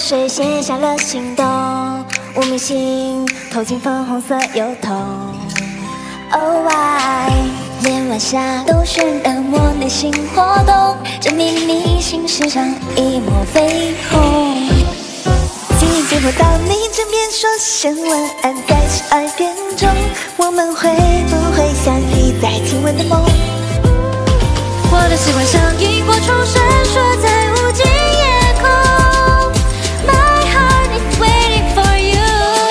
水写下了心动，无名星投进粉红色油桶。Oh why， 连晚霞都渲染我内心活动，这秘密心事上一抹绯红。紧接我到你枕边说声晚安，在12点钟，我们会不会相遇在今晚的梦？我的喜欢像萤火虫闪烁在无尽夜空 ，My heart is waiting for you。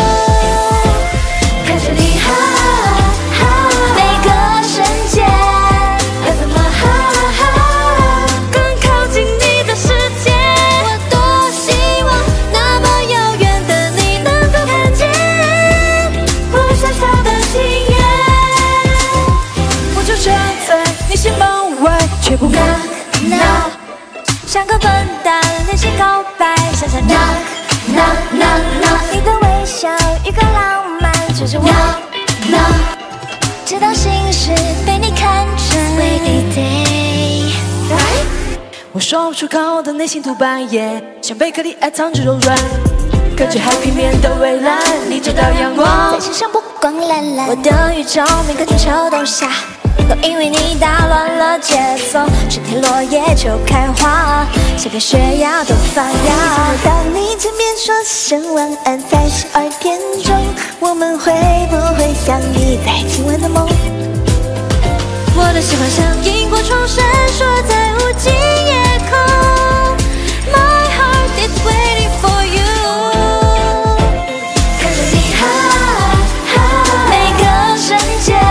看着你哈哈，每个瞬间，要怎么哈更靠近你的世界？我多希望那么遥远的你能够看见我小小的心愿。我就站在你心门外。 却不 knock knock， 像个笨蛋练习告白，傻傻 knock knock knock knock， 你的微笑一个浪漫，追着我 knock knock， 直到心事被你看穿。Sweet day， 我说不出口的内心涂斑也像贝壳里爱藏着柔软，隔着海平面的蔚蓝，你找到阳光， 在心上波光蓝蓝。我的宇宙每个星球都下。 都因为你打乱了节奏，春天落叶就开花，夏天雪芽都发芽。当你枕边说声晚安，在12点钟，我们会不会相遇在今晚的梦？我的喜欢像萤火虫闪烁在无尽夜空 ，My heart is waiting for you。看着你哈哈，每个瞬间。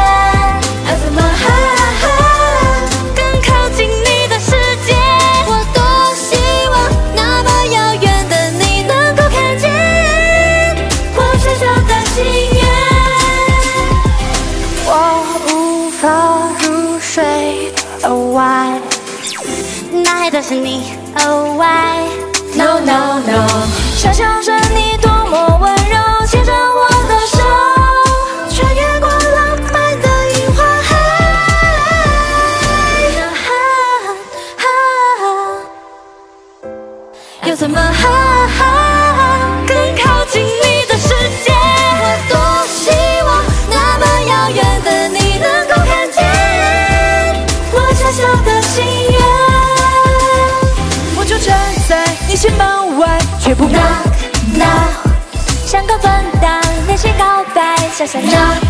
Oh why， 那还的是你 ？Oh why，No No No， 想象着你多么温柔，牵着我的手，穿越过浪漫的樱花海。又怎么更靠近你的世界？我多希望那么遥远的你能够看见。 小小的心愿， 我就站在你心门外，却不 knock knock， 像个笨蛋练习告白，傻傻 knock。